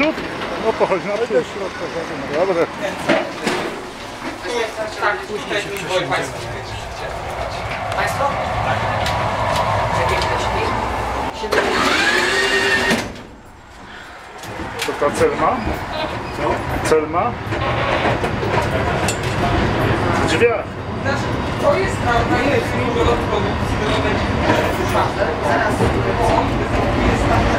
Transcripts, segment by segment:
naprzód? No to chodź naprzód. Dobra. Tak, tutaj boi Państwo. Państwo? Tak. To ta celma? Celma? W drzwiach. To jest prawda, jest dużo produkcji, to nie będzie szafę. Zaraz jest tak,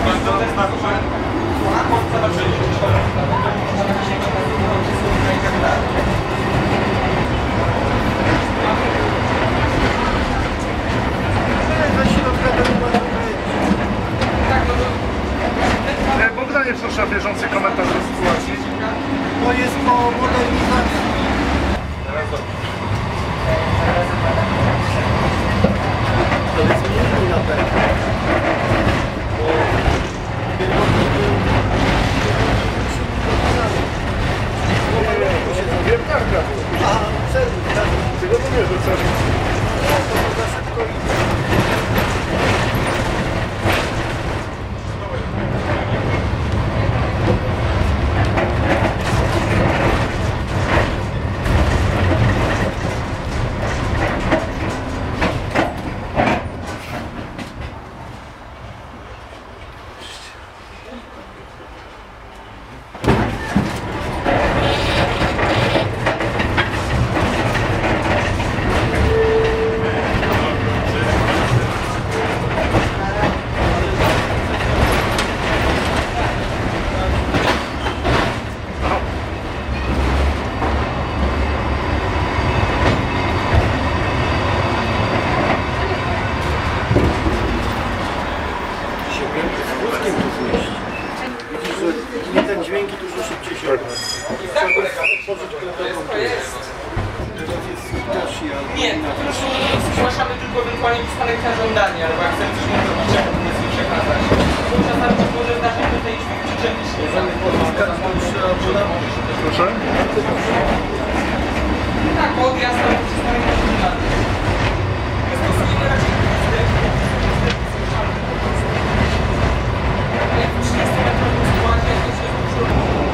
Bogdanie, proszę o bieżący komentarz do sytuacji. To jest po modernizacji. To jest mniej na pewno. Wiertarka. A, serwis, tak. Tego to nie, że serwis. To za szybko idzie. Ten dźwięki dużo szybciej się nie, to już zgłaszamy tylko ewentualnie przystanek na żądanie, albo jak chcemy coś nie zrobić, jak nie przekazać. To czasami może zdarzyć do tej przyczepić. Proszę? Tak, odjazd albo przystanek na żądanie. Stosujemy raczej jak 30 metrów składzie, to się dużo.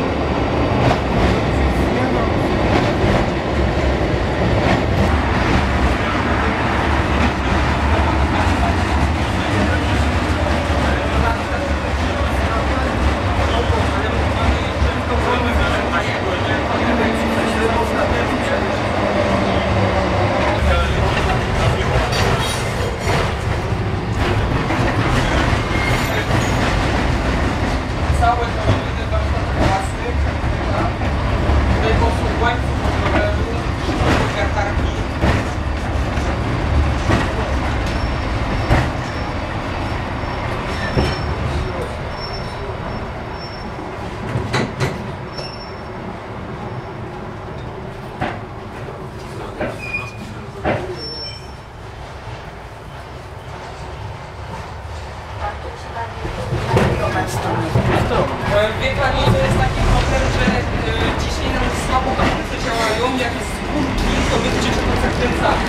Całe to robione warsztaty własnych, tutaj po prostu łańcuch roweru, wiertarki. Wie Pani, to jest taki problem, że dzisiaj nam słabo hamulce działają, jak jest z górki, to my gdzieś to zakręcamy.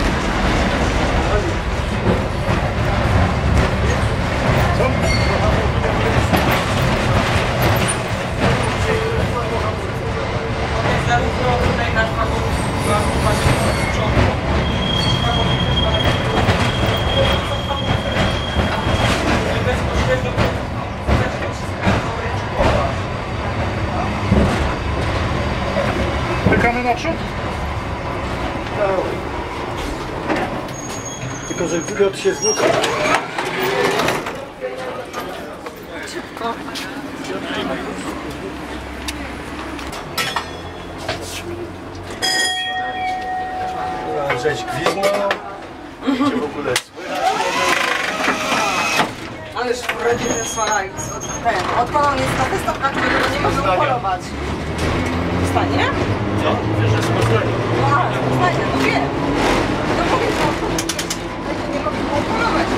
Zarówno tutaj nasz wagon właśnie z przodu, wagon też ma bezpośrednio Pykamy naprzód? tylko że Piotr się zwrócił. Szybko. Żeś gwizdnął, cię w ogóle Ależ w rodzinie słalają. Odkąd on jest na testowkach, którego nie może upolować. Stanie? co? Wiesz, że jest Poznanie. No, stanie, no wiem. No powiedz, no, nie mogę go upolować.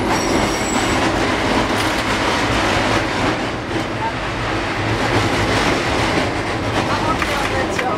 A on nie odleciał.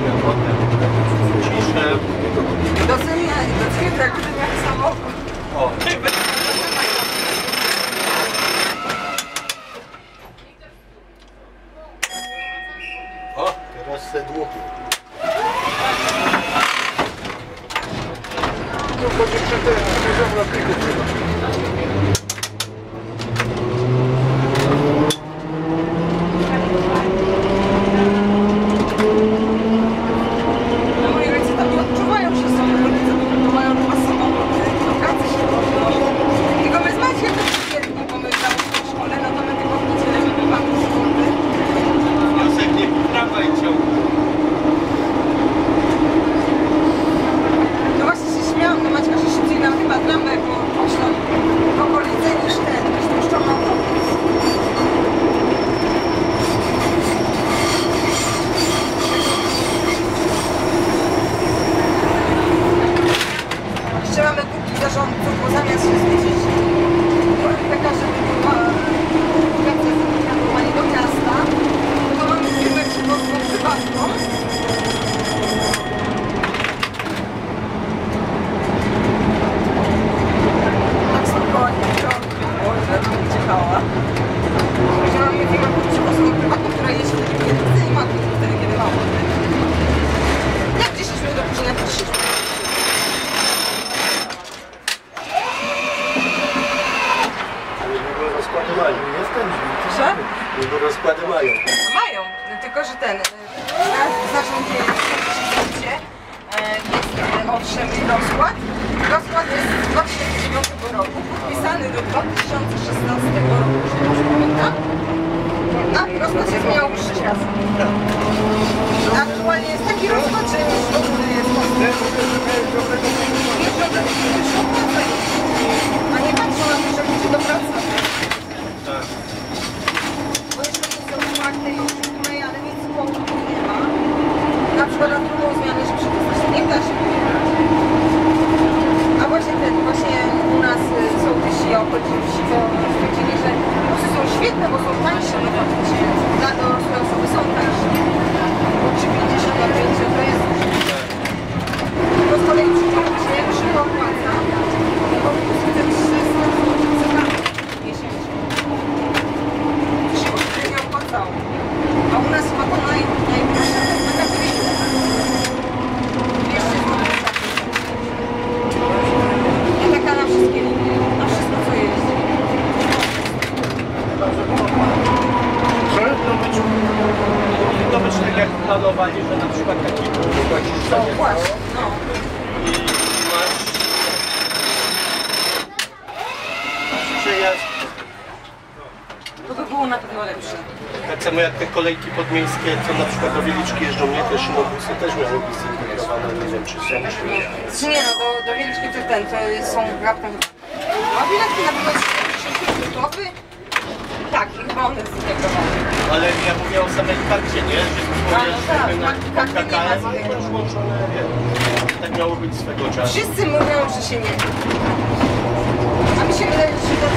Ciszę. Docenię tak, jak samochód. O. O, teraz sedłuchu. Tu chodzi przy tym, poziom lotników chyba. No moi rodzice tam nie odczuwają, że są rodzice, to mają dwa samochody, do pracy się podnoszą. Tylko my z Maciem to przyjemni, bo my tam w szkole, no to my tylko w niedzielę wybywamy z szkoły. Wniosek nie tramwaj ciągnie. No właśnie się śmiałam, no Maćka, że szybciej nam chyba tramwaj poszło w okolicy niż puszczono autobus. Jeszcze mamy grupki zarządców, bo zamiast się zwiedzić taka, żeby była edukacja zaproponowanie do miasta, to mamy firmę przywozną prywatną. Tak spokojnie, że to będzie hała. Że mamy firmę przywozną prywatną, która jeździ wtedy, kiedy chce i ma wtedy, kiedy ma. Jak 10 minut do później, to 10 minut. Jego rozkłady mają, jest ten dźwięk. Co? Jego rozkłady mają. Mają, tylko że ten zarządzie jest owszem rozkład. Rozkład jest z 2009 roku, podpisany do 2016 roku, jeśli dobrze pamiętam. A rozkład się zmieniał już 3 razy. Aktualnie jest taki rozkład, że już w ogóle jest a nie patrzą na to, że ludzie do pracy. Tak. Bo jeżeli są fakty już tutaj, ale nic spokój nie ma. Na przykład na drugą zmianę, że przepisać nie da się wybierać. A właśnie u nas sołtysi i okoliczni wsi to stwierdzili, że busy są świetne, bo są tańsze, no faktycznie dla dorosłe osoby są tańsze. Bo 3,50 na 5 to jest to z kolei przyciągnie się szybko opłaca, bo busy te 300 zł miesięcznie. Się nie opłacało. A u nas chyba to najwyższa taka 200 zł. 200 zł. I taka na wszystkie linie, na wszystko co jest. Powinno być tak jak planowali, że na przykład taki płacisz za No niego właśnie, no. i masz przejazd. To by było na pewno lepsze. Tak samo jak te kolejki podmiejskie, co na przykład do Wieliczki jeżdżą, nie? Te szynobusy też miały być zintegrowane, nie wiem czy są, czy nie. Czy nie no, do Wieliczki to są raptem. A biletki na pewno 70 zł. Tak, i chyba one zintegrowane. Ale ja mówię o samej karcie, nie? Że A, no tak, karty nie ma KKM, a zintegrowane. już włączone, nie? Tak miało być swego czasu. Wszyscy mówią, że się nie da. A mi się wydaje, że się da.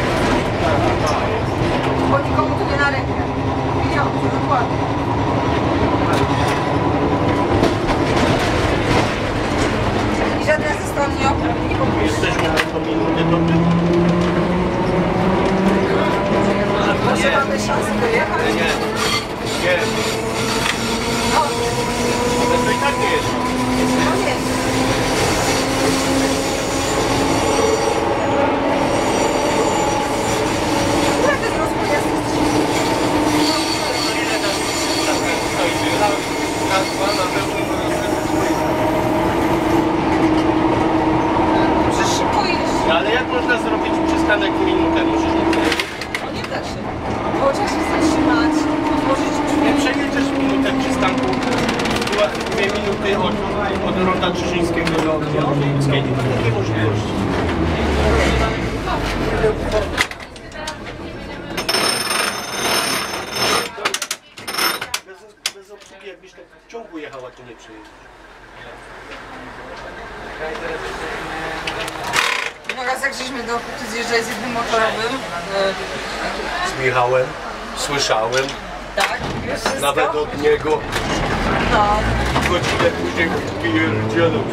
Bo nikomu to nie na rękę. Pieniądze, dokładnie. I żadna ze stron nie popisze. Jesteśmy na to minuty dobry? Może mamy szansę dojechać? Nie. Nie. No, Ale to i tak nie jest. no nie. Która ten rozwój jest? No ile nas stoi? Raz, dwa na pełnym Przecież szybujesz. No ale jak można zrobić przystanek w minutę? Musisz No nie da się. Bo chociaż się zatrzymać, otworzyć nie drzwi. przejedziesz minutę przystanku. Była 2 minuty od Ronda Krzyżyńskiego do Wielkiej. Takie możliwości. Bez obsługi, jakbyś tak w ciągu jechała, to nie przejedziesz. No raz jak żeśmy do Ochoty zjeżdżali z jednym motorowym, Z Michałem, słyszałem, tak, już wszystko. nawet od niego. No, godzinę później pierdzielą.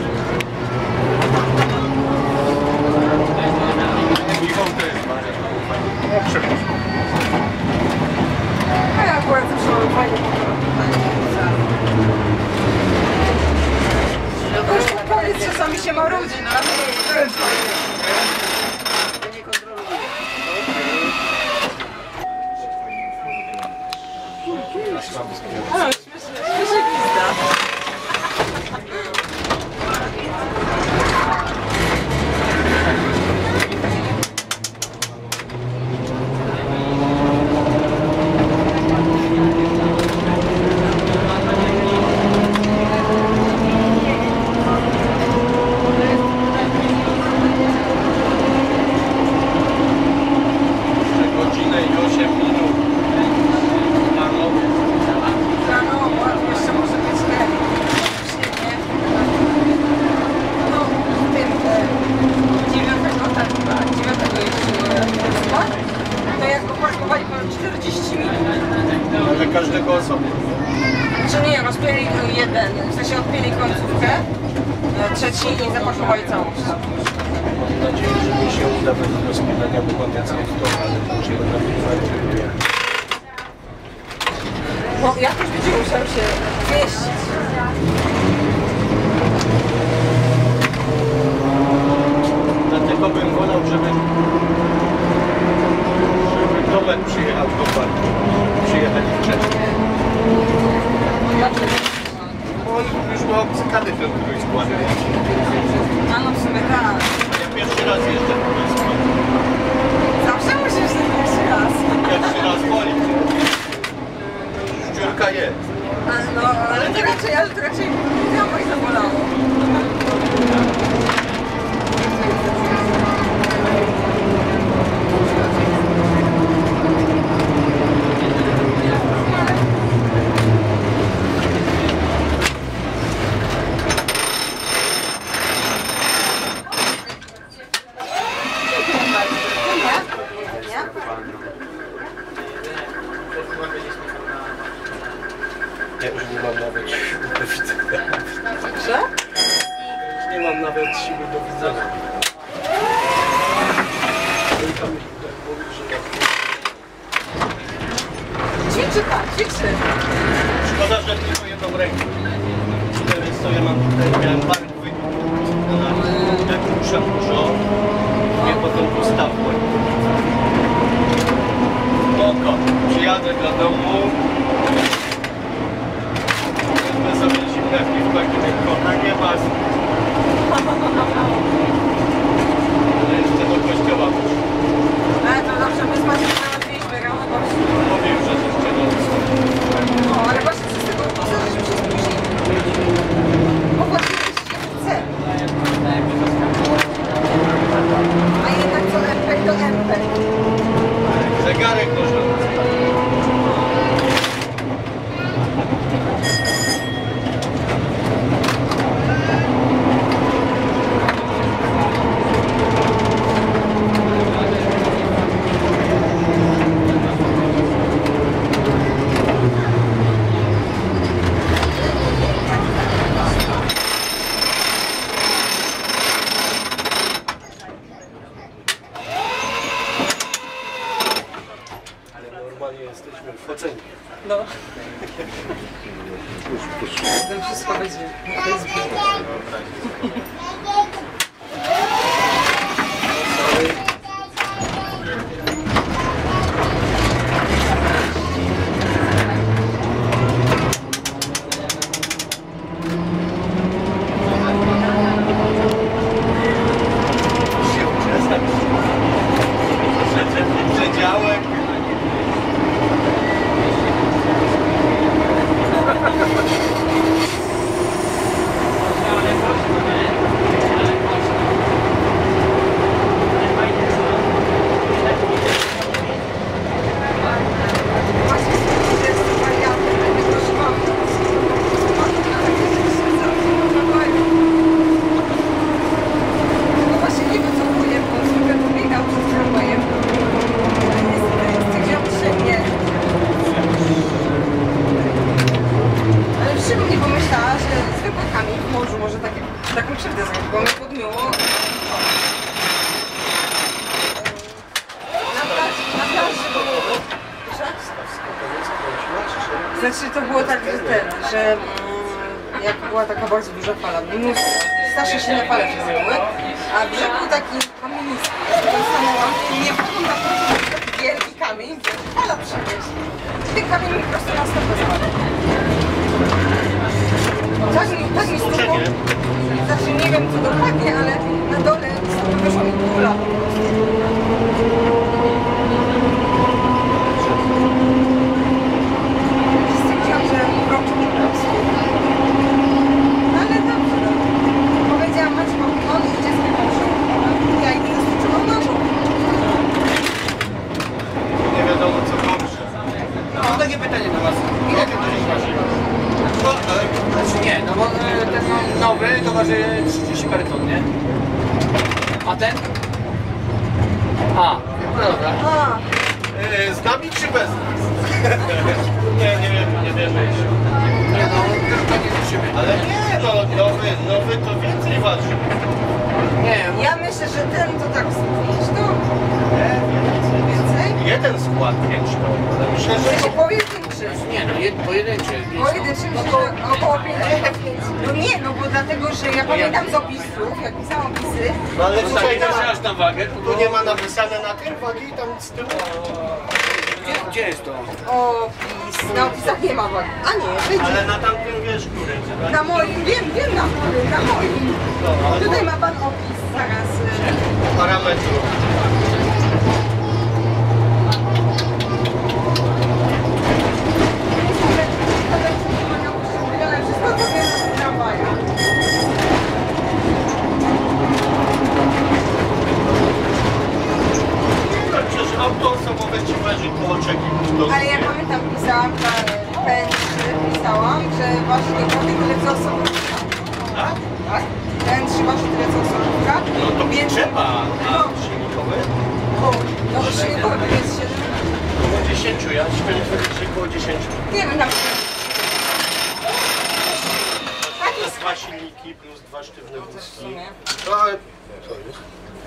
Michał też ma. No przepraszam. A ja akurat zawsze mam fajnie no już powiedz, czasami się marudzi, no ale to jest ja nie kontroluję. O, śmiesznie pizda. Godzinę i 8 minut. Rano, jeszcze może być ten śnieg, no w tym 9 jeśli spać, to jak poparkowali ponad 40 minut. Ale każdego osobno. Czy nie, rozpięli jeden, w sensie odpięli końcówkę, trzeci i zaparkowali całość. Mam nadzieję, że mi się uda bez rozpinania, bo mam więcej w to, ale to już nie będę mówił. No jakoś będzie musiał się mieścić. Dlatego bym wolał, żeby Tomek przyjechał do parku. Przyjechali wcześniej. Dlaczego? Bo już ma obcykany ten trójskład. A no w sumie tak. Ja pierwszy raz jeżdżę po trójskładzie. Zawsze musisz ten pierwszy raz. Pierwszy raz woli. Dziurka jest. No, ale to raczej tramwaj zabolało. Ja już nie mam nawet siły do widzenia. Że? Nie mam nawet siły do widzenia. Ćwiczy pan, ćwiczy. Szkoda, że tylko jedną ręką. Co ja mam tutaj, miałem bark wynikł. Jak muszę dużo, nie potem postawłem. Spoko, przyjadę do domu. Wezmę sobie zimne piwko, jakie kochanie was. Ale jeszcze do kościoła muszę. Ale to dobrze, my z Maciem załatwiliśmy rano gości. Powiem, że jeszcze do No, ale właśnie z tego powodu, że się spóźnili. Bo właśnie chce. A jednak co MPEG to MPEG. zegarek nożący. Normalnie jesteśmy w ocenie. No. To wszystko będzie. To jest Przedziałek. taką krzywdę zrobić, bo mnie podmiło. Na plaży było. Znaczy to było tak, że jak była taka bardzo duża fala, strasznie silne fale były, a brzeg był taki kamienisty. Ja sobie stanęłam i nie wchodzą na to, taki wielki kamień, gdzie fala przyniesie. I ten kamień mi prosto na stopę spadł. Tak mi stukło. Znaczy nie wiem co dokładnie, ale na dole stopy wyszła mi kula po prostu. Stwierdziłam, że mroczę po prostu. Ale dobrze, no. Powiedziałam, macie on idzie z wyborczą. Ja idę ze stuczyłą nogą. Nie wiadomo co gorsze. Mam takie pytanie do was. Ile ty to waży? Znaczy nie, no bo ten nowy to waży 30 parę ton, nie? A ten? A, no dobra. A, Z nami czy bez nas? nie wiemy jeszcze. Nie no, tylko nie liczymy. Ale nie no, nowy to więcej waży. Nie, ja myślę, że ten to tak wiesz, to Nie, więcej. jeden skład większy. Ale myślę, To że się pojedynczy. nie no, pojedynczy. Pojedynczy myślę, że około 55. No nie, no bo dlatego, że ja pamiętam z opisów, jak pisałam opisy, No ale No tutaj tak, nie ma, aż na wagę, to tu nie ma napisane na tym wagi, tam z tyłu. Gdzie jest to? opis, na opisach nie ma wagi. A nie, będzie. Ale na tamtym wiesz, który. Na moim, wiem na którym, na moim. No, ale Tutaj ma pan opis, zaraz. parametrów. Wszystko to jest z tramwaju. Tak, przecież auto osobowe ci waży koło 3 kg. Ale ja pamiętam, pisałam na P3, pisałam, że waży dokładnie tyle co osobówka. Tak? Tak? P3 waży tyle co osobówka. No to Więc- trzeba. No, Silnikowy? no to silnikowy jest 7. Koło 10, ja śmiem powiedzieć, że koło 10. Nie wiem, tam... Tak To jest. 2 silniki plus 2 sztywne W wózki. sumie. No ale co jest?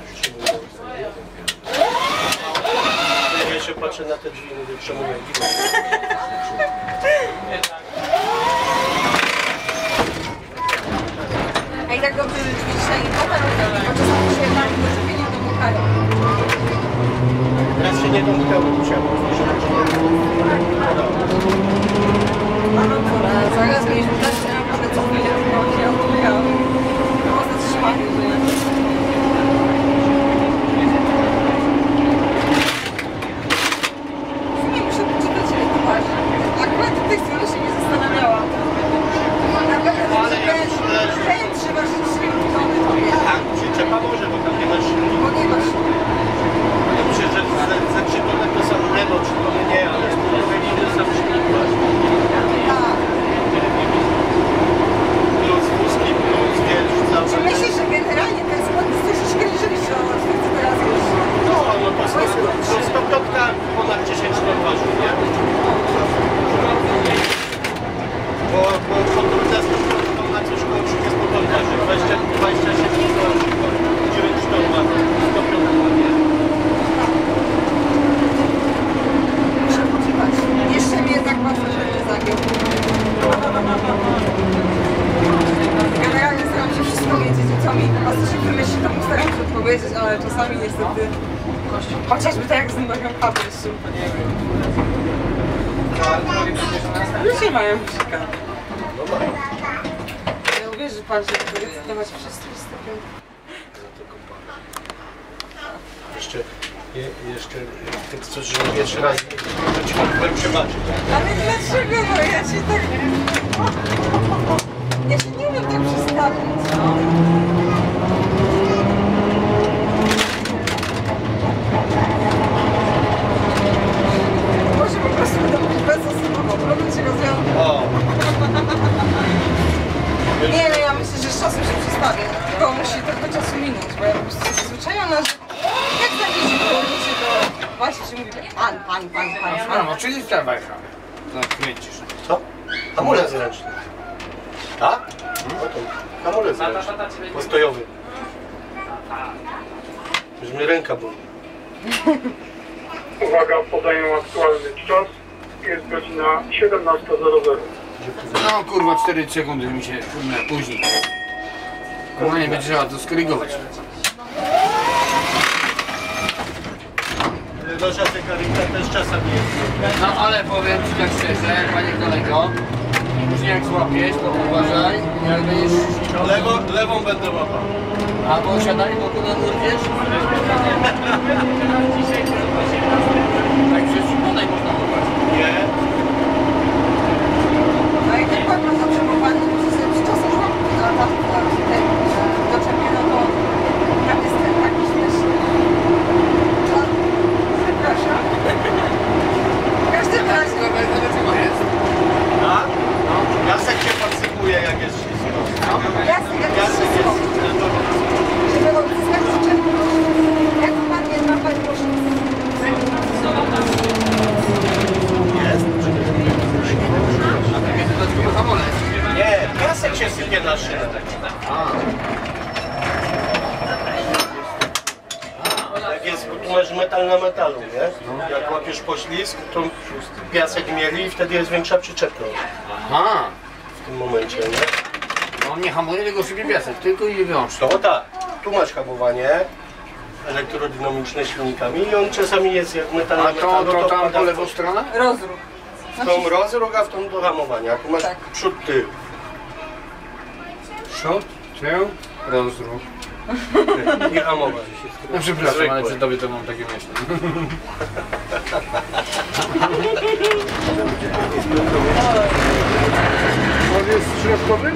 Ja się patrzę na te drzwi, mówię, czemu nie giną. A i tak dobrze, że drzwi dzisiaj nie potarł, bo czasami się tam drzwi nie domykają. Teraz się nie domykały, musiałem otworzyć. Zaraz mieliśmy też naprawdę co chwilę, bo się odmykały. Można trzymać, nie muszę poczytać ile to waży. Akurat w tej chwili się nie zastanawiałam. Na pewno, że ten trzeba się 3 tony to wie. Tak, przyczepa może, bo tam nie ma silnika. Bo nie ma siły. Ja myślę, że za 3 tony to są nie, no 3 tony nie, ale z tyle sam silnik waży. Tak. Plus wózki, plus wiesz, Czy cały. myślisz, że generalnie ten skład jest troszeczkę lżejszy od tych, co teraz jest? No to 100 topka ponad 10 ton waży, nie? Bo podróżna 100 ton na coś koło 30 ton waży, 27 ton, 9 ton waży, 100 ton waży. Muszę poczytać. Jeszcze mnie tak bardzo rzeczy zagiął. Generalnie staram się wszystko wiedzieć, co mi pastycznie wymyśli, to mu staram się odpowiedzieć, ale czasami niestety... Chociażby tak jak z nowym papryszczym, to nie wiem. Ludzie mają musika. Ja uwierzy pan, że mogę recytować wszystkie stopnie. Jeszcze ty chcesz, że pierwszy raz to ci mógłbym przebaczyć. Ale dlaczego? No ja się tak... Ja się nie umiem tak przestawić. Może po prostu będę mówić bezosobowo, problem się rozwiązał. O! Nie, no ja myślę, że z czasem się przestawię, tylko musi trochę czasu minąć, bo ja po prostu się przyzwyczajona, że jak za dzieci się to właśnie się mówi pan. No, czyli ta wajcha. No, kręcisz. Co? Hamulec ręczny. Tak? Hamulec postojowy. Już mi ręka boli. Uwaga, podaję aktualny czas. Jest godzina 17:00. No kurwa, 4 sekundy mi się później. Kurwa, nie będzie trzeba to skorygować. Wasza zegarka też czasami jest. No ale powiem ci tak szczerze, panie kolego, później jak złapiesz, to uważaj, jak będziesz... Lewą będę łapał. Albo siadaj, bo tu na dół, wiesz? Tak przez podaj można łapać. Nie. A jak ten pan ma zaprzemowany, to musi sobie przy czasem żłobki na tam doczepie, no to tam jest ten taki śmieszny. Przepraszam. W każdym razie, Dlaczego jest? A? Jasek się podsypuje jak jest ślisko. jasne, jak jest Jasek wszystko, jest... żeby odzyskać przyczepność. Jak pan nie ma, pan proszę. Jest? A tak jest dodatkowy hamulec. Nie, piasek się sypie na szynę. Jak jest, tu masz metal na metalu, nie? Jak łapiesz poślizg, to piasek mieli i wtedy jest większa przyczepność Aha. w tym momencie, nie? On nie hamuje, tylko szybie piasek, tylko i wyłącznie. To tak, tu masz hamowanie elektrodynamiczne silnikami i on czasami jest jak metal na A metalu, to tam wpada po w lewą stronę? Rozruch. w tą rozruch, a w tą do hamowania. Tu masz Tak. przód, tył. Przód, tył, rozruch. I hamować. No przepraszam, Zwykłe. ale przy tobie to mam takie myśli. On jest środkowy?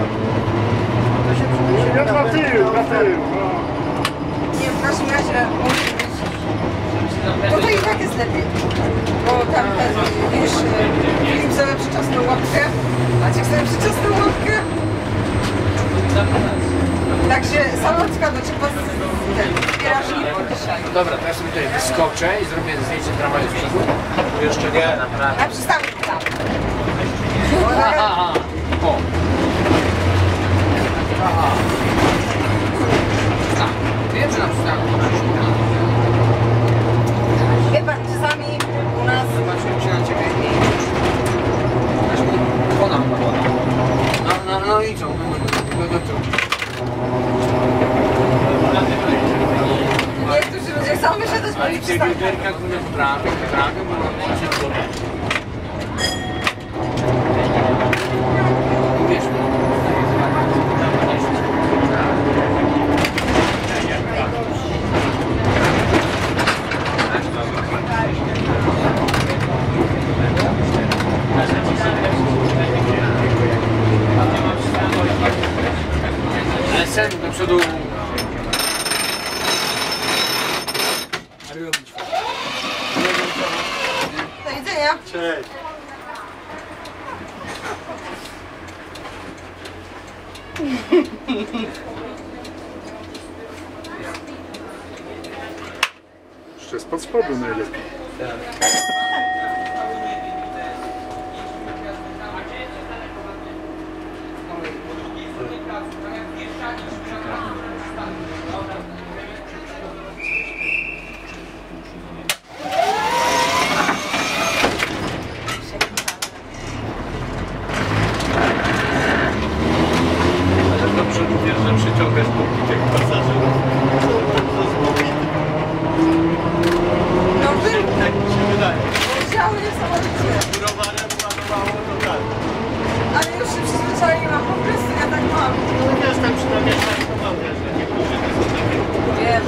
Ja na tył, na tył. No. Nie, w każdym razie musi być. To i tak jest lepiej. Bo tam ten, wiesz, Filip sobie przyczasną łapkę, Maciek sobie przyczasną łapkę. Także Salotka do ciebie ten bieżnik dzisiaj. No dobra, to ja sobie tutaj wyskoczę i zrobię zdjęcie tramwaju z przodu. Jeszcze nie. Na przystanku tam. Aha, o. Aha. Tak, wiem, że na przystanku. Wie pan, czasami u nas Zobaczyłem się na ciebie i... Ona. No i co? No to. niektórzy ludzie chcą wysiadać A i po ty przystanku. wielka, które w prawie, bo się zgodzi. Wiesz, ale sen do przodu. Do widzenia. Cześć. Jeszcze spod spodu najlepiej. Ale dobrze mówię, że przyciągasz póki tych pasażerów. No wy, Tak mi się wydaje. działy niesamowicie. Browarem ładowało to tak. Ale już się przyzwyczaiłam, po prostu ja tak mam. Jestem przynajmniej tak podobnie, że niektórzy to są takie. Wiem.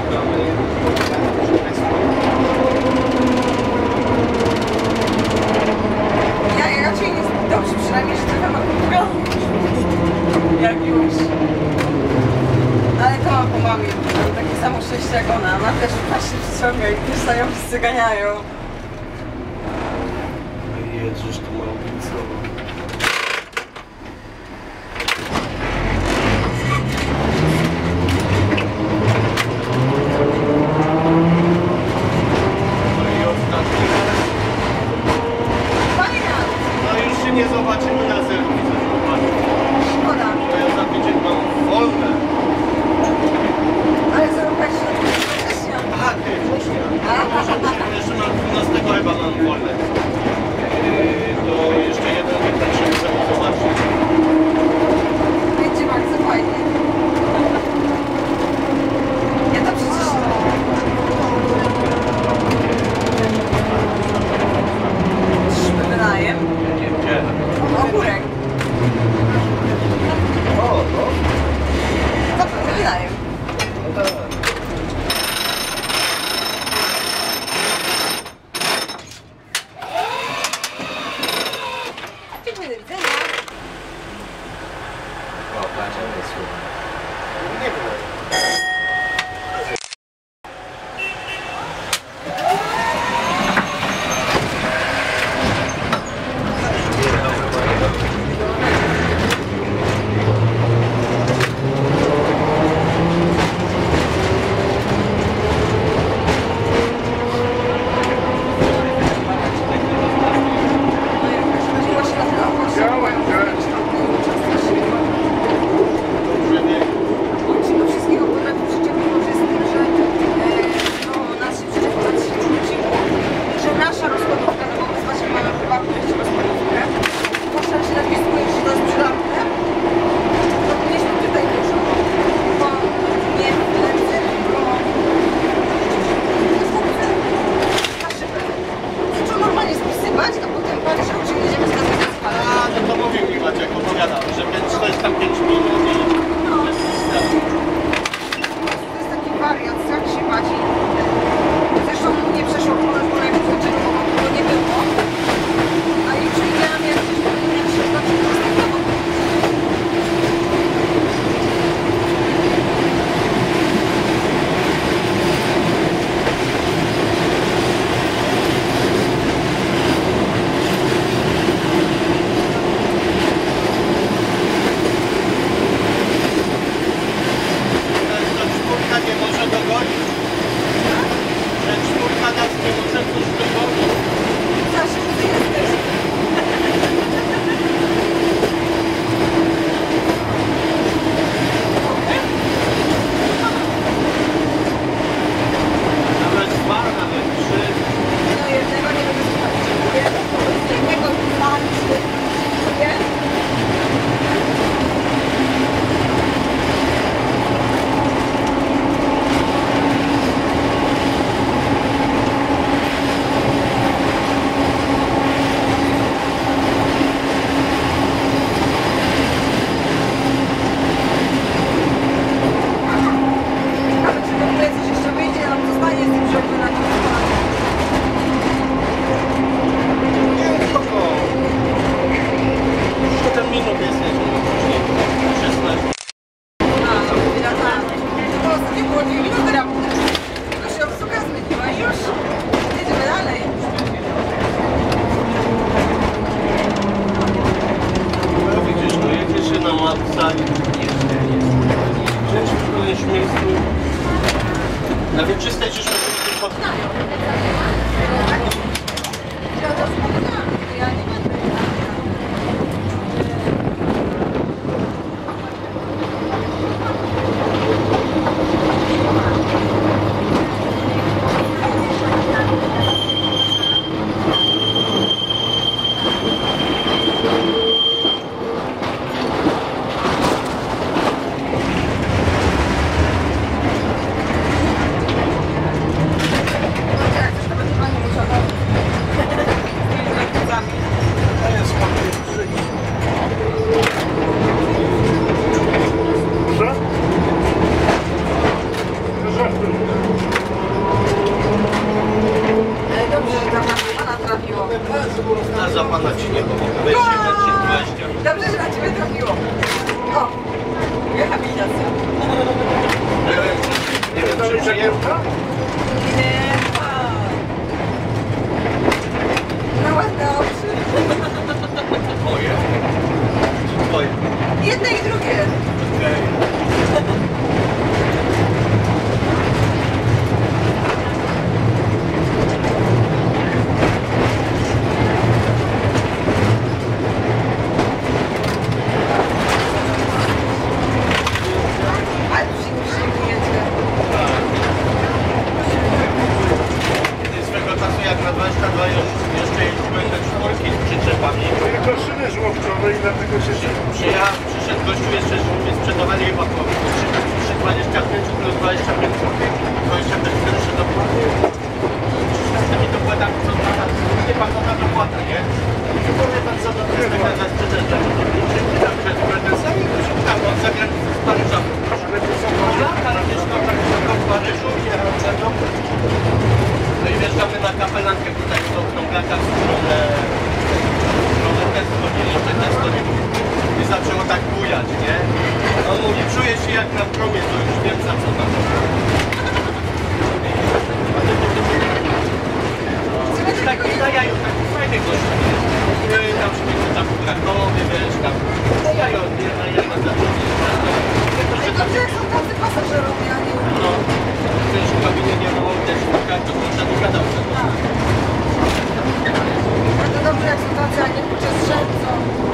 Ja raczej jest dobrze, przynajmniej, że trochę mam problemu. Jak już. Ale to mam po mamie. Mam takie samo szczęście jak ona. Ona też właśnie przyciąga i też za nią wszyscy ganiają. Jedziesz tu mało co. No i ostatni raz. Panie Jan, No już się nie zobaczymy na zerwicy. szkoda. To ja wynajem. No tak. Dziękuję, do widzenia. O, patrz, ale jest słodko. Nie wiem. Na wieczystej żeśmy tylko... A za pana ci nie pomogę. Weź się na 20. Dobrze, że na ciebie trafiło. O, rehabilitacja. Nie wiem, czy przyjemna? Nie, na ładne oczy. Moje. Twoje. Jedne i drugie. Okej. Ale przyjmujecie. jak na promie, to już wiem za co tam. Taki jajo, taki fajny gość. Tam się tam krakowy, wiesz, tam. Jajo, ja mam za to. Ale dobrze, jak są tacy pasażerowie, a nie... No, też w kabinie nie było też to można dogadał. Ale to dobrze, jak są tacy, a nie podczas rzędzą.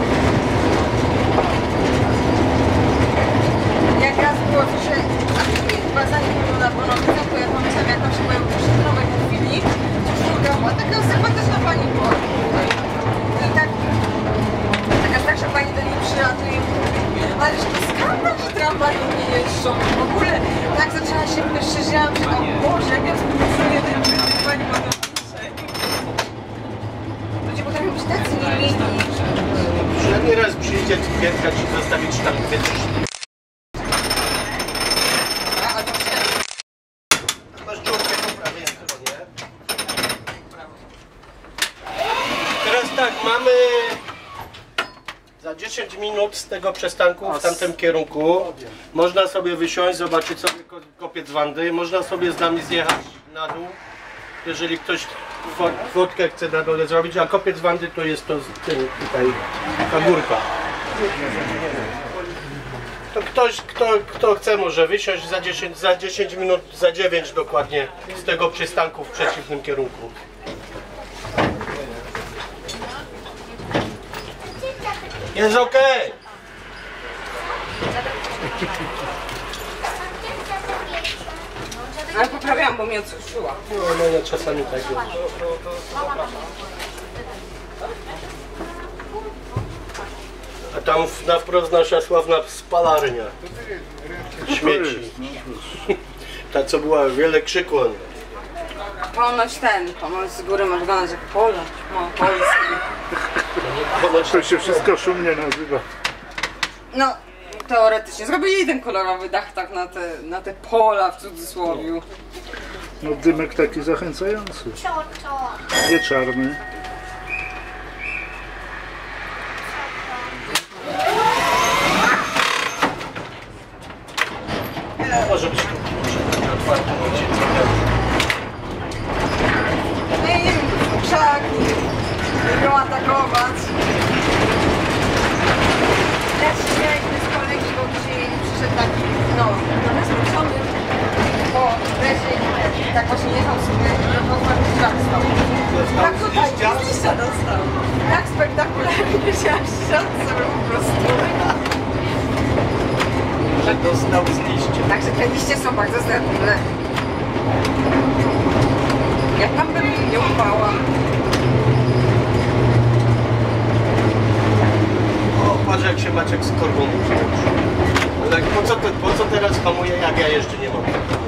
Jak raz było, że... A później chyba zanim było na Bonowicę, to ja pamiętam, jak tam się pojawił przydromek w chwili. Była taka sympatyczna pani była. I tak... Taka starsza pani do niej przylatuje i mówi, ależ to skandal, że tramwaje nie jeżdżą. W ogóle tak zaczęła się myśleć, że o Boże, jak ja współpracuję tym, pani ma to ludzie potrafią być tacy niemieni. Przynajmniej raz przyjdzie klientka ci zostawić tam 2-3. Masz dziurkę po prawej stronie. Teraz tak, mamy za 10 minut z tego przystanku w tamtym kierunku. Można sobie wysiąść, zobaczyć sobie kopiec Wandy. Można sobie z nami zjechać na dół, jeżeli ktoś fotkę chce na dole zrobić, a kopiec Wandy to jest to ten tutaj, ta górka. To ktoś, kto chce, może wysiąść za 10 minut, za 9 dokładnie z tego przystanku w przeciwnym kierunku. Jest ok! Ale poprawiałam, bo mnie odsuszyła. No, ja czasami tak jest. A tam na wprost nasza sławna spalarnia. Śmieci. Ta co była, wiele krzyku. Ponoć z góry ma wyglądać jak pole. Polski. To się wszystko szumnie nazywa. No, teoretycznie. Zrobili ten kolorowy dach tak na te pola w cudzysłowiu. No dymek taki zachęcający. Nie czarny. Może być na otwartym ojciec. No ja nie wiem, krzaki. Będą atakować. Ja się śmiałem z kolegi, bo dzisiaj przyszedł taki, trochę zmęczony, bo leży i tak właśnie jechał sobie do otwartych drzwiach stał. Tak tutaj, z liścia dostał. Tak spektakularnie, że aż siadł sobie po prostu. Że dostał z liścia. Także te liście są bardzo zdradliwe. Jak tam bym nie upała. O, patrz jak się Maciek z korbą. Ale po co teraz hamuje, jak ja jeszcze nie mam?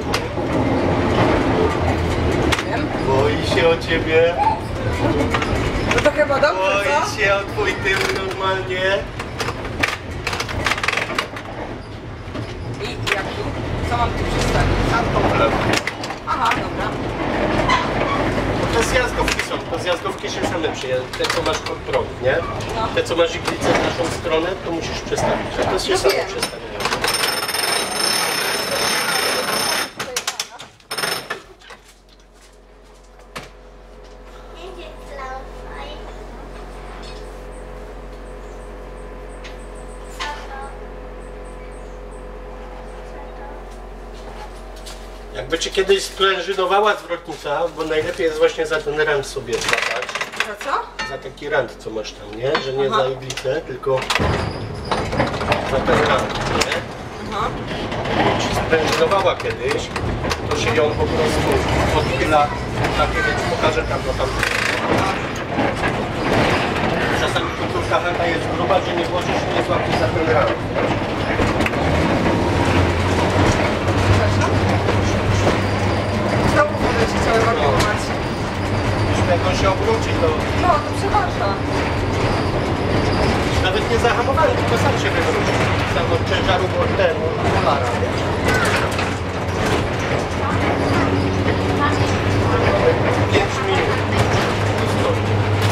Wiem. Boi się o ciebie. No to chyba dobrze, co? Boi się o twój tył normalnie. I jak tu? Co mam tu przedstawić? Tam po lewo. Aha, dobra. Te zjazdówki są, to zjazdówki się same przyjadą. Te co masz pod prąd, nie? No. Te co masz iglicę w naszą stronę, to musisz przestawić. A to się No same wiem. przestawiają. Jakby ci kiedyś sprężynowała zwrotnica, bo najlepiej jest właśnie za ten rant sobie złapać. Za co? Za taki rant, co masz tam, nie? Że nie za iglicę, tylko za ten rant, nie? Aha. Jak ci sprężynowała kiedyś, to się ją po prostu odchyla takie, więc pokażę tam, bo tam... Czasami końcówka chata jest gruba, że nie włożysz i nie złapiesz za ten rant. Znowu będę się chciała ewakuować. Jeśli jak on się obróci, to No, to przepraszam. nawet nie zahamowałem, tylko sam się wywrócił. Sam od ciężaru ten polara. 5 minut.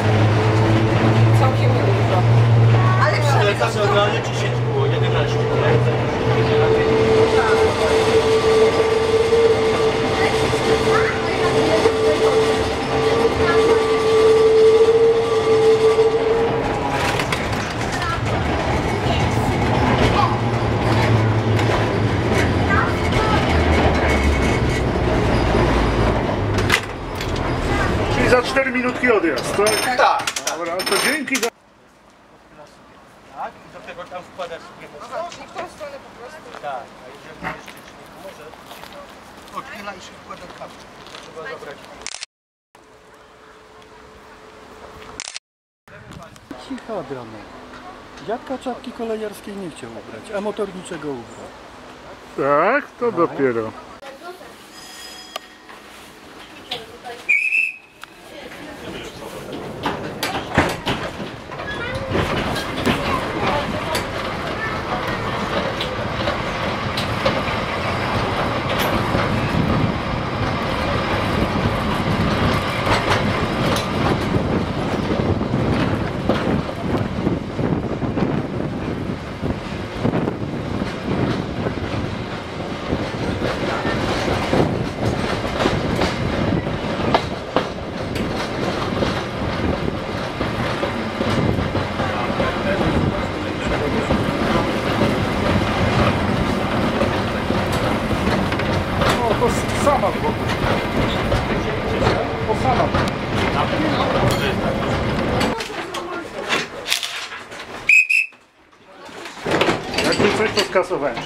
Całkiem nie dużo. Ale Ale przynajmniej tak to no, ale 10 było, 11. 4 minutki odjazd, tak? Tak. Dobra, to dzięki. Tak, i do tego tam wkładasz sobie Czyli w tą stronę po prostu. Tak, a jeżeli jeszcze nie może, odchyla i się wkłada kapkę. To trzeba zabrać. Cicha drama. Dziadka czapki kolejarskiej nie chciał ubrać, a motorniczego ubrał. Tak, to dopiero. To sama w ogóle. To sama. Jakby coś, to skasowałem.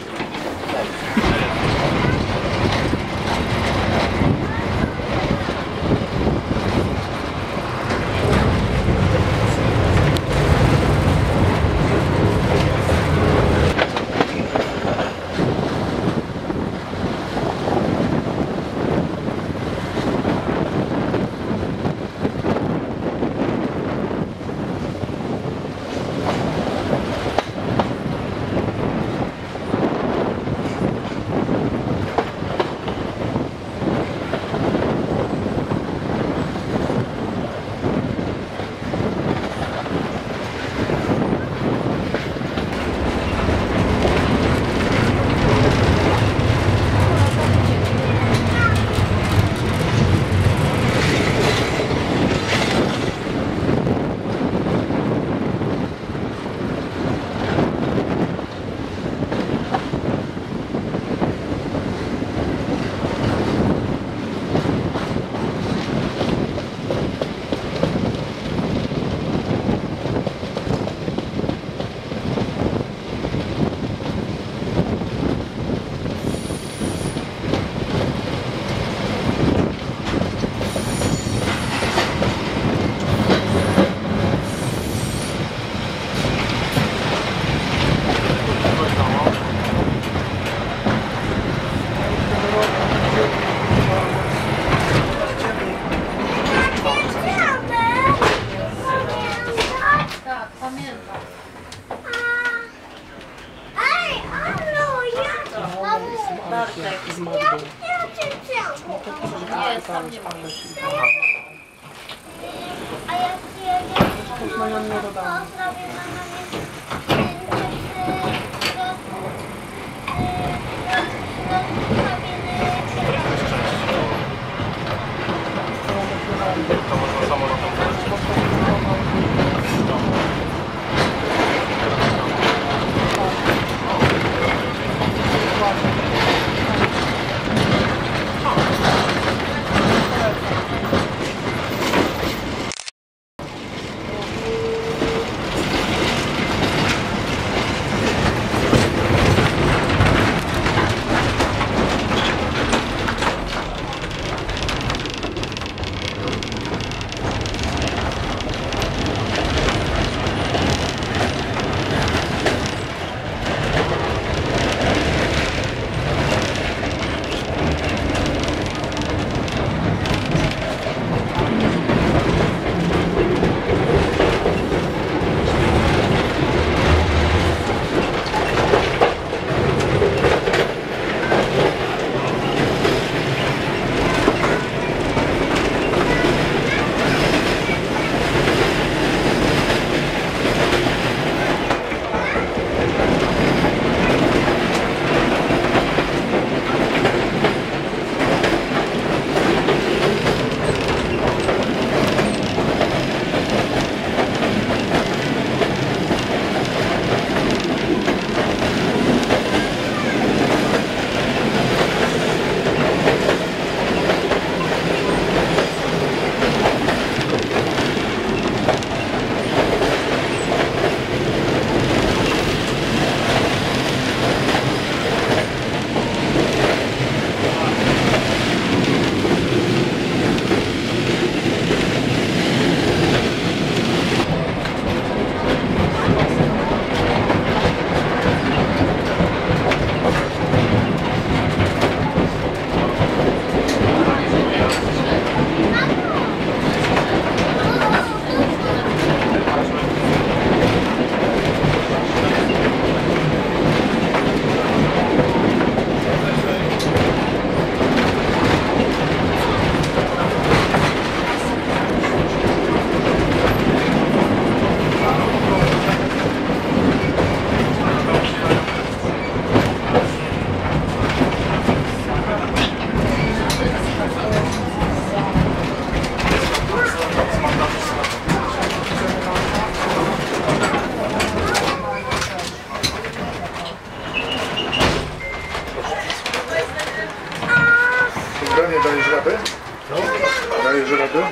radę? Dajesz radę?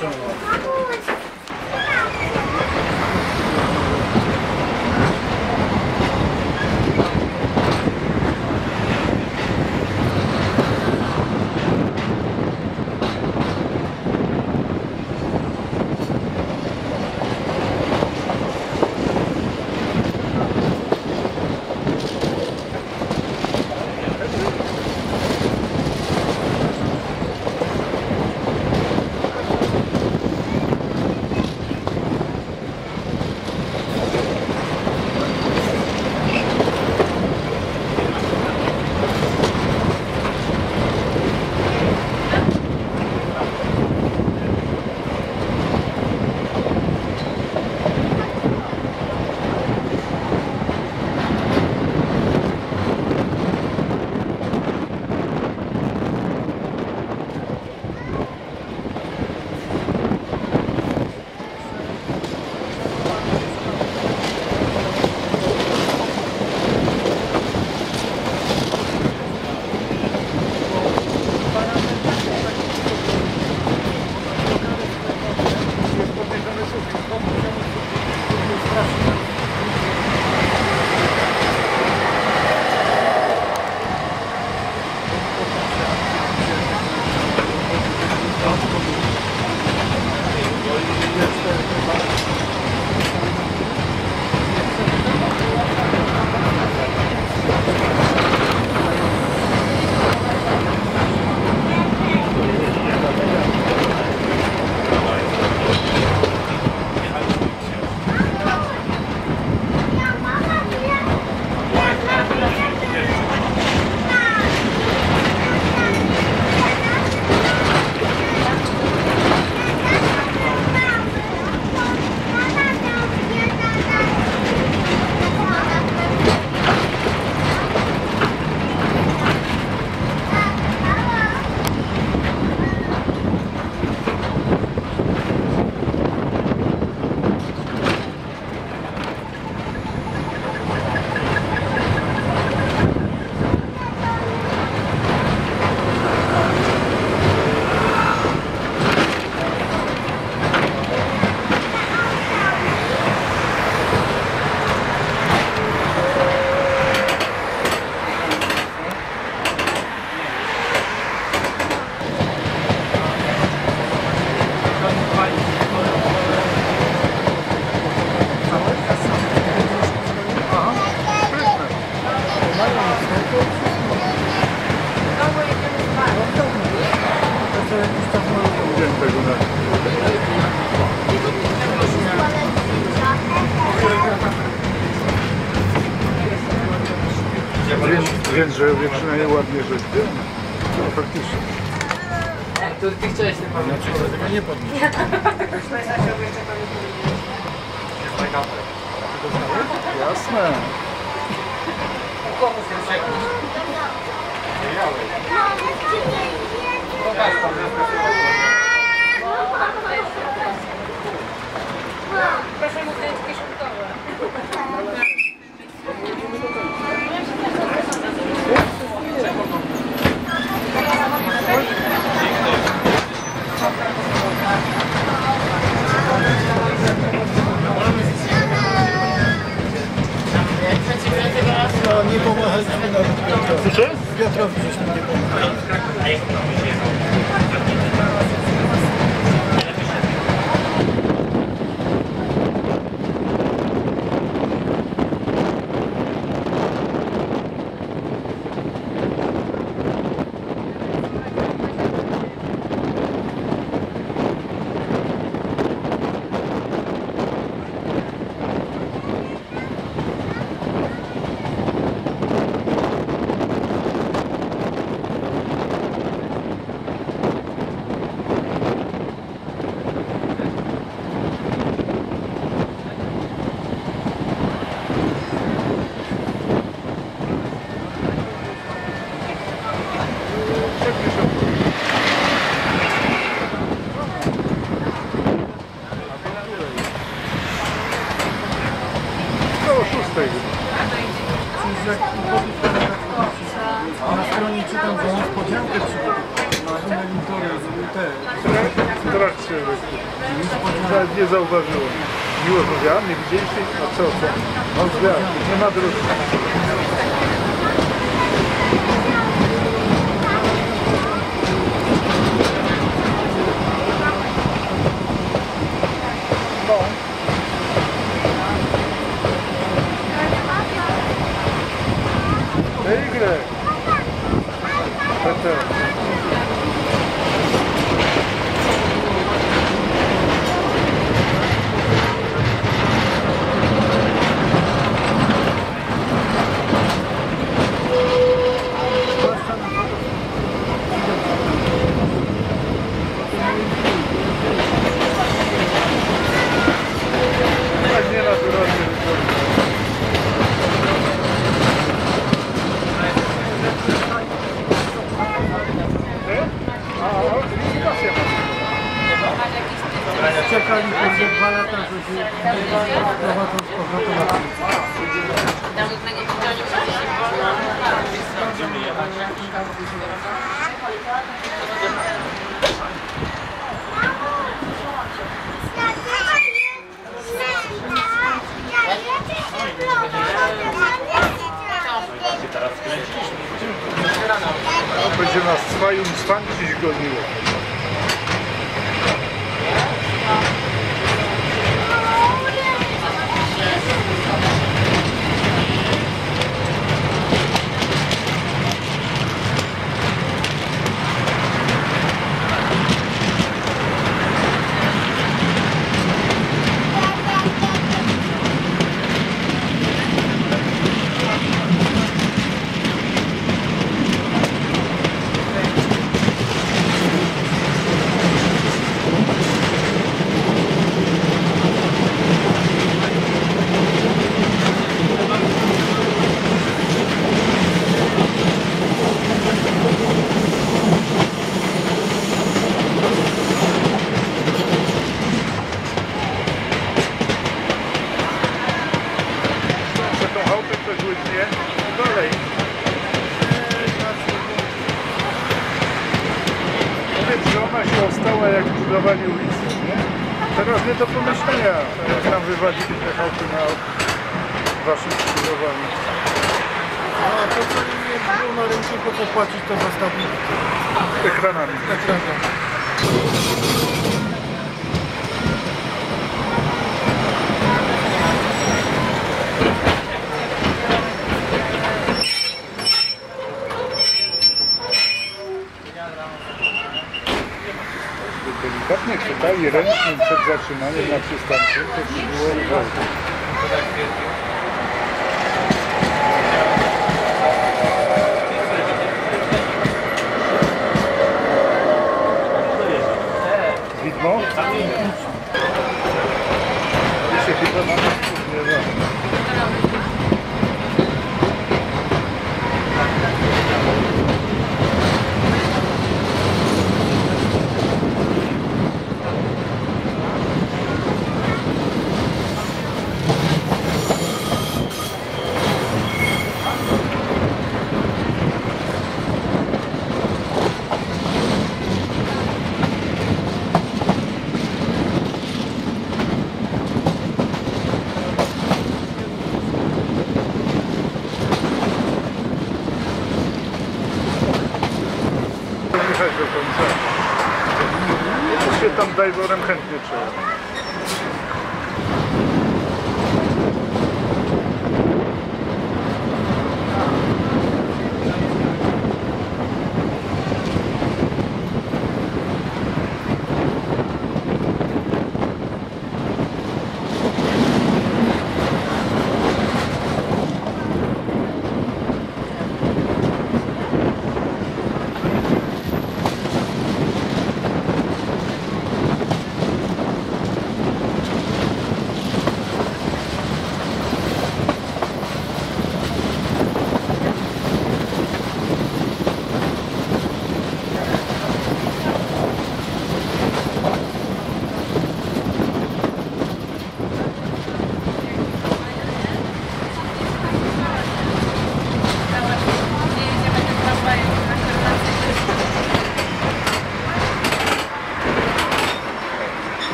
Więc, że przynajmniej ładnie rzeczy. No faktycznie. To ty chciałeś tym pamiętać. Tego nie podnieść. Jasne. Proszę mu dać kieszonkowe. No nie pomachaliśmy nawet wiatrowi. Proszę? Wiatrowi żeśmy nie pomachali. Na stronie czytam, że niespodziankę przygotowali. trakcie. Nawet nie zauważyłem. Miło, że ja nie widzieliście? A co? No zwiat, nie ma dróg. Igre. Peter. Tak nienaturalnie wygląda. Czekali będzie 2 lata, że się prowadzą z powrotem na ulicę. Będzie nas Zwajum dziś goniło. Dalej. Powiedz, że ona się ostała jak budowali ulicę, nie? Teraz nie do pomyślenia, jak nam wywalili te chałupy na waszym skrzyżowaniu. A to co nie było na rynku, po co płacić, to zostawili Ekranami. Delikatnie chwytali ręcznym przed zatrzymaniem na przystanku, to by było gwałtu. Widmo? I się chyba na nas pozmierza. Jechać do końca. To się tam dajworem chętnie trzeba.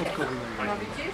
dodatkowy. No widzisz?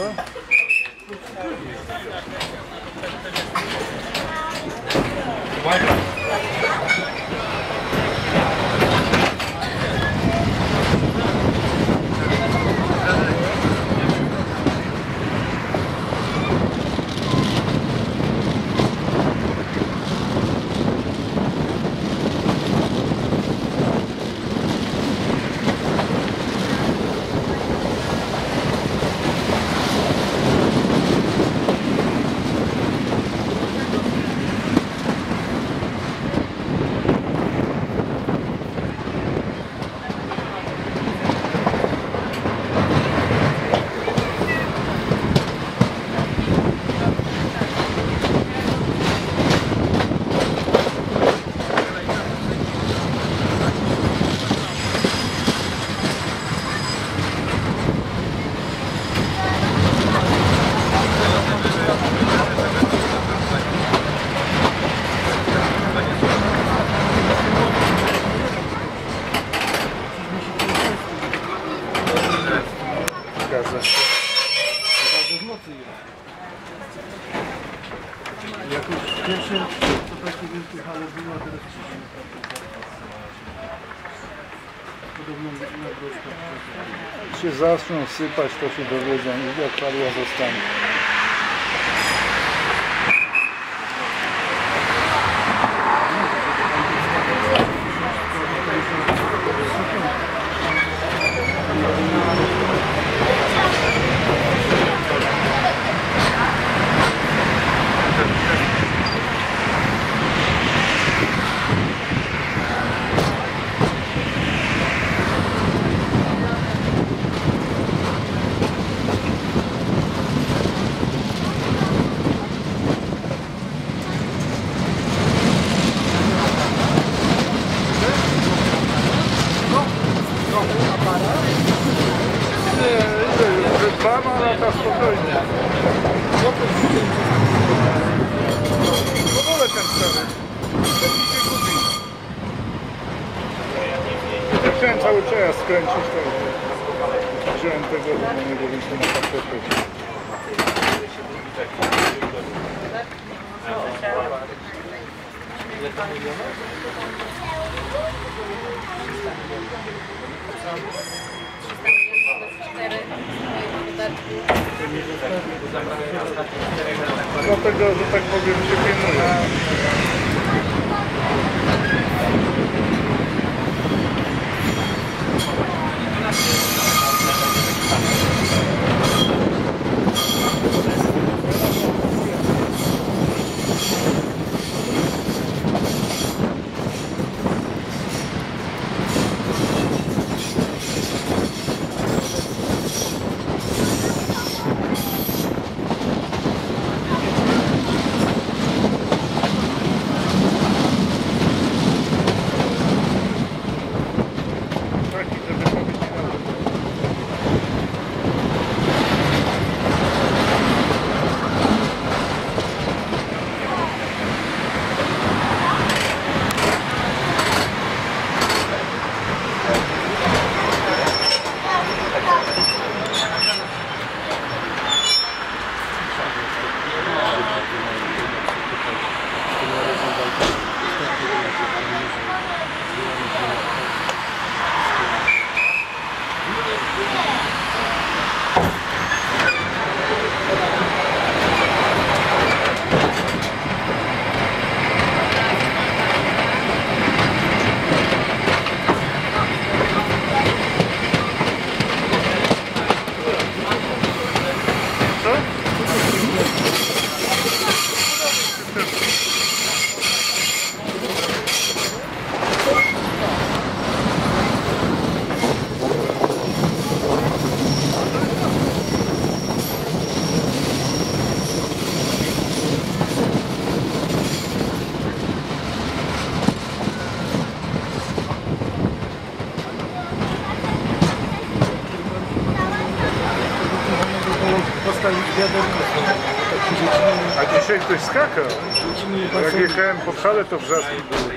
Zgadza się. Bardzo w nocy jest. Jakoś pierwsze to takie wielkie hale było, a teraz ciszy. Podobno na groszkach. Się zaczną sypać, to się dowiedzą, jak parła zostanie. Dwa lata spokojnie. W ogóle ten stary. Ten mi się gubi. Ja chciałem cały czas skręcić, to wziąłem tego do niego, więc to na patrzeć. Dlatego, że tak powiem, się pilnuje. Postawić wiaderko. A dzisiaj ktoś skakał. Jak jechałem pod halę, to wrzaski były.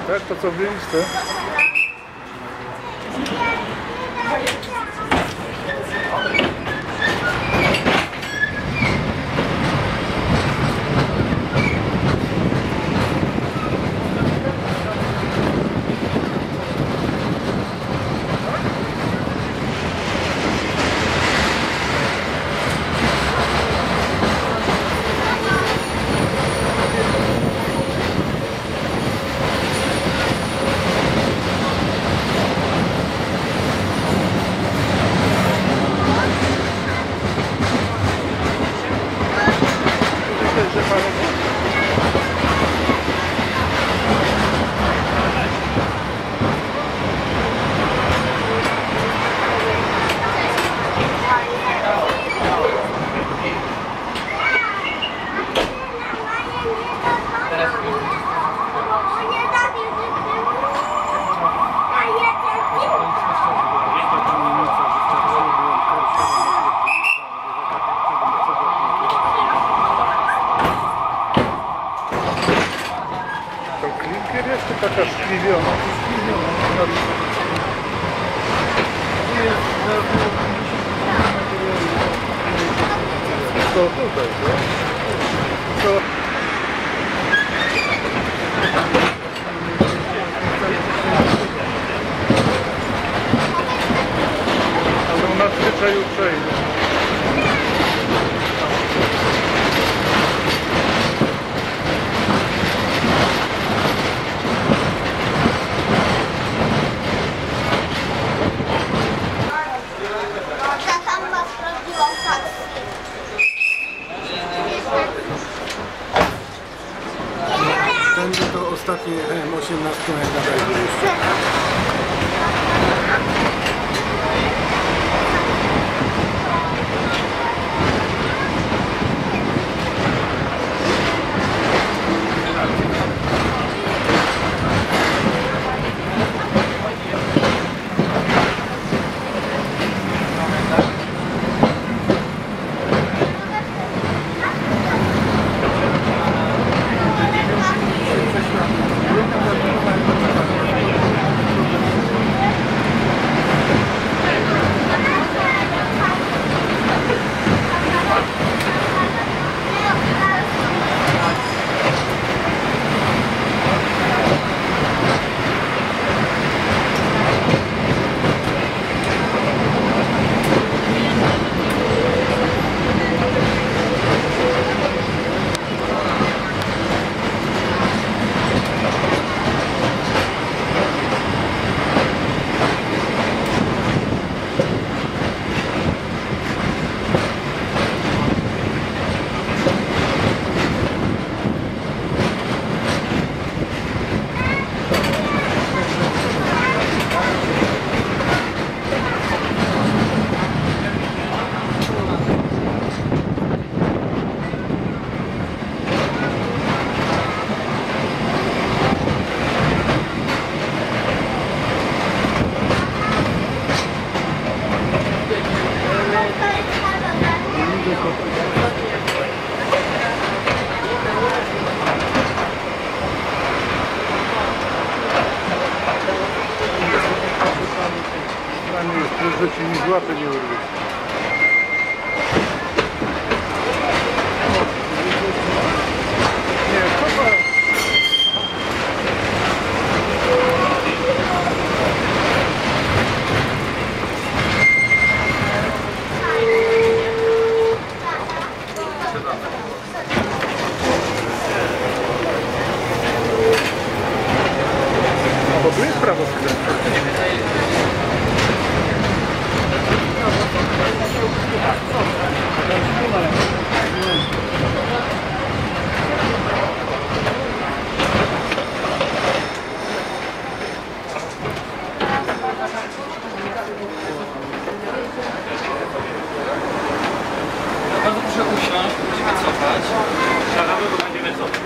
Tak, to co wyjście? Taka szkliwiona. To tutaj, to? Ale u nas zwyczaju przejdzie. Będzie to ostatnie M18 jak nadal jeszcze. Że ci mi łapy nie urwie. Nie, to ma... Bo tu jest prawo skrętne. Bardzo proszę usiąść, będziemy cofać. Siadamy, bo będziemy cofać.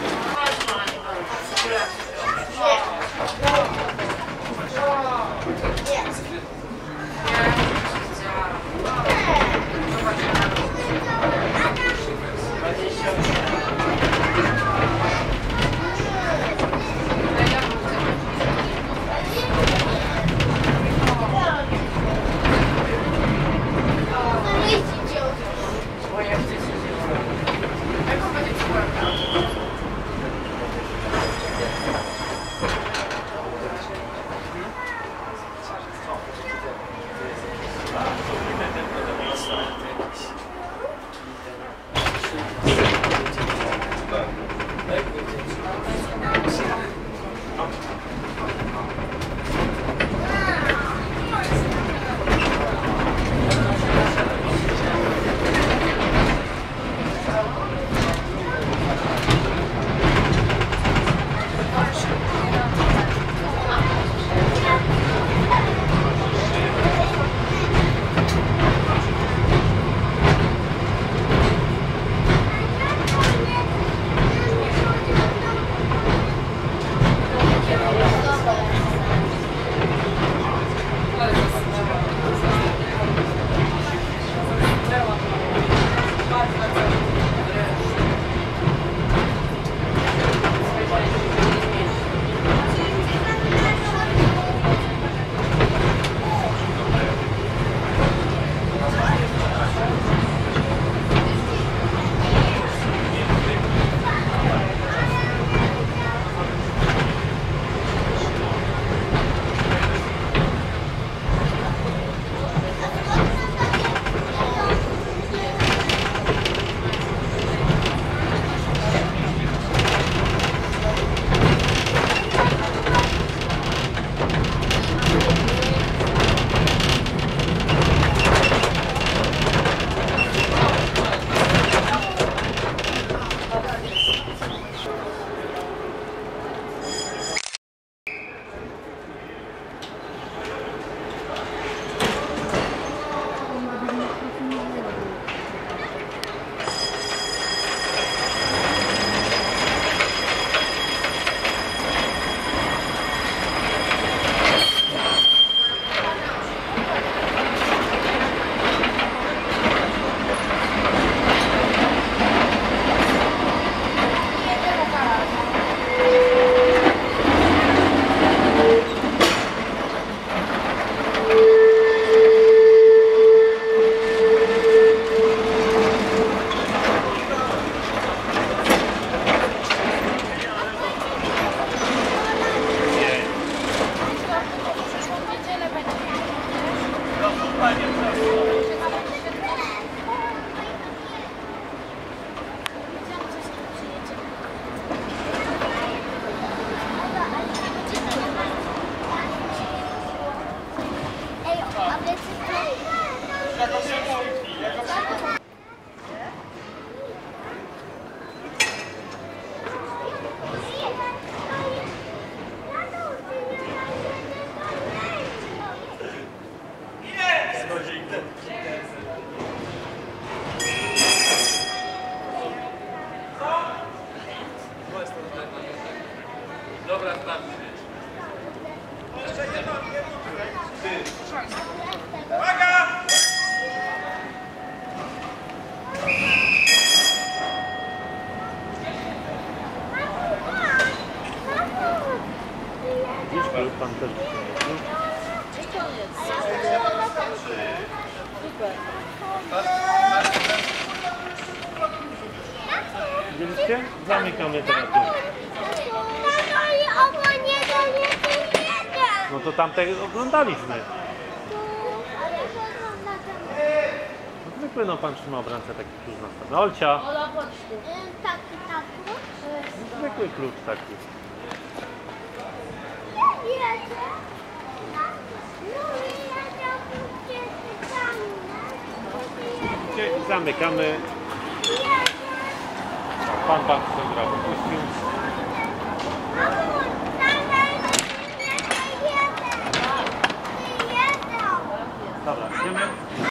Dobra, sprawdź. Pan też. Widzieliście? Zamykamy teraz. No to tamte oglądaliśmy. No zwykły, no pan trzyma w ręce taki klucz nastawiony. Olcia! Taki. Zwykły klucz taki. Zamykamy. Pan bardzo grał.